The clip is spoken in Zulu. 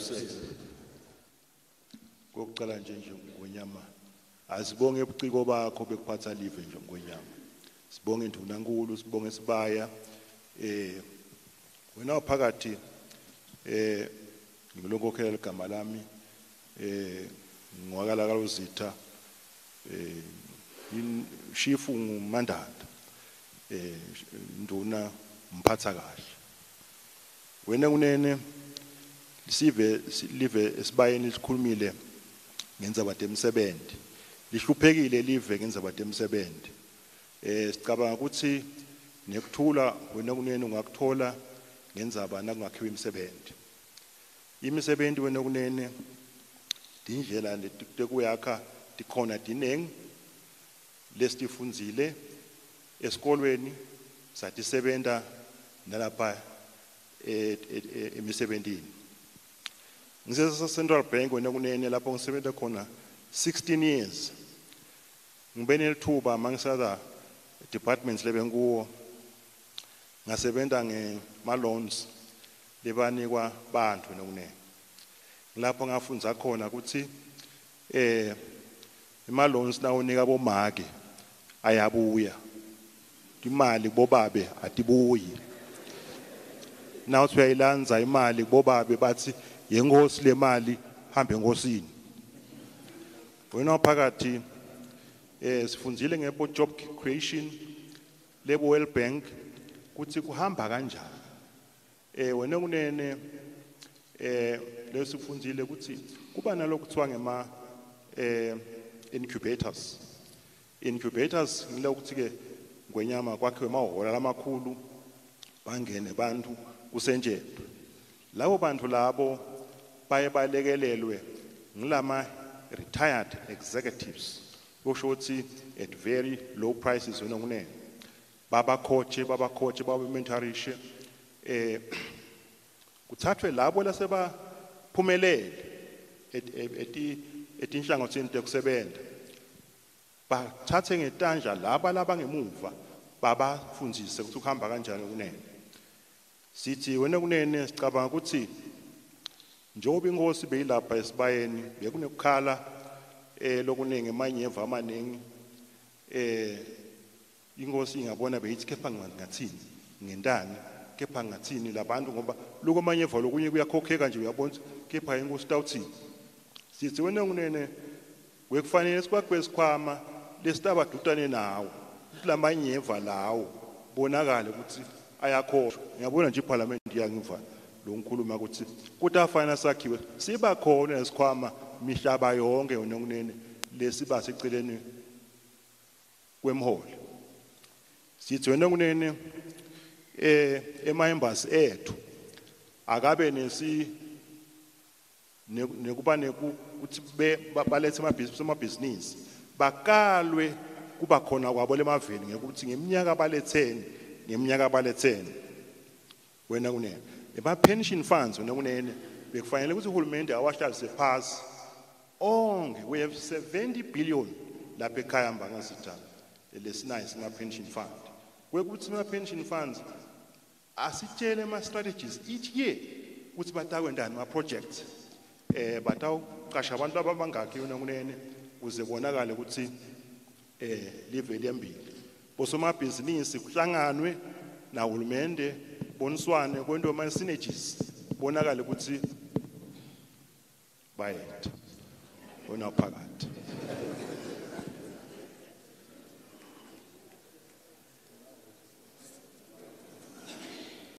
kokuqala nje ngonyama asibonge ubuciko bakho bekuphatha live nje ngonyama sibonge indunankulu sibonge sibaya wena phakathi ngilonkokhela igama lami ngwakala kalozitha chief ngumandanda nduna mphatha kahle wena kunene sive live esibayeni sikhulumile ngenza emsebenzi lihluphekile live ngenza emsebenzi sicabanga ukuthi nekuthula wena kunene ungakuthola ngenza nakungakhiwa imisebenzi wena kunene indlela letikuyakha tikhona dineng lesifundzile esikolweni satisebenta nalapha emisebentini ngisesa Central Bank wena kunene lapho ngisebenza khona 16 years ngibene lithuba mangisada departments lebenkuwo ngasebenza ngema loans lebanikwa bantu wena kunene lapho ngafundza khona ukuthi ima loans nawunika bomake ayabuya imali bobabe atibuyi nawuthi uyayilanza imali bobabe bathi yengosi lemali hambe enkosini wena phakathi sifundzile ngebo job creation lebo World Bank kuthi kuhamba kanjani wena kunene lesifundzile ukuthi kuba nalokho kuthiwa ngema incubators ngile ukuthi ke ngwenyama kwakhiwe amahholo lamakhulu bangene bantu kusenje labo bantu labo baye balekelelwe ngilama retired executives kusho ukuthi at very low prices wena kunene baba coach baba mentorishe kuthathwe labo laseba phumelele etinhlangothini tekusebenza bathathe ngetanja laba ngemuva babafundise ukuthi ukuhamba kanjani kunene sithi wena kunene sicabanga ukuthi njengoba inkosi beyilapha esibayeni bekunekukhala lokuningi emanyeva amaningi inkosi ingabona beyithi kepha ngathini ngendani kepha ngathini labantu ngoba lokho amanyeva lokunye kuyakhokheka nje uyabona kepha inkosi tawuthini sithi wena kunene wekufanele sikwakwe sikhwama lesitaba dutane nawo lamanyeva lawo bonakala ukuthi ayakhoshwa ngiyabona nje iparliament yangiva lo ngikhuluma ukuthi kutafana sakhiwe siba khona esikhwama mihlaba yonke wena kunene lesiba seceleni kwemholo sithi wena kunene ema-embassy ethu akabe nekuba ukuthi balethe amabhizinisi bakalwe kuba khona kwabo lemaveni ngekuthi ngeminyaka abaletheni wena kunene ema-pension funds wena kunene bekufanele ukuthi uhulumende awahlalise phasi onke we have 70 billion lapha ekhaya mbangazitha lesinayo sima-pension fund kwekuthi ama-pension funds asitshele ama-strategies each year ukuthi batakwendani ama-projects batawuqasha abantu abangakhi wena kunene ukuze bonakale ukuthi live liyambili bosomabhizinisi kuhlanganwe nahulumende boniswane kwento ama-synergies bonakale ukuthi bayetha wena phakathi